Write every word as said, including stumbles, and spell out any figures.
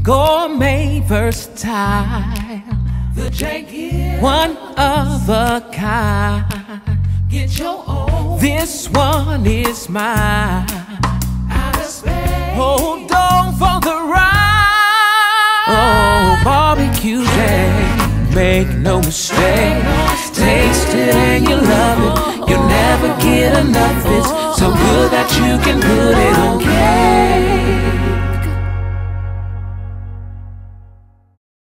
Gourmet versatile, The Jank here, one of a kind. get your own. This one is mine. Out of space. Hold on for the ride. Oh, barbecue Jank, make no mistake. Taste it and you love it. You'll never get enough. It's so good that you can put it on cake.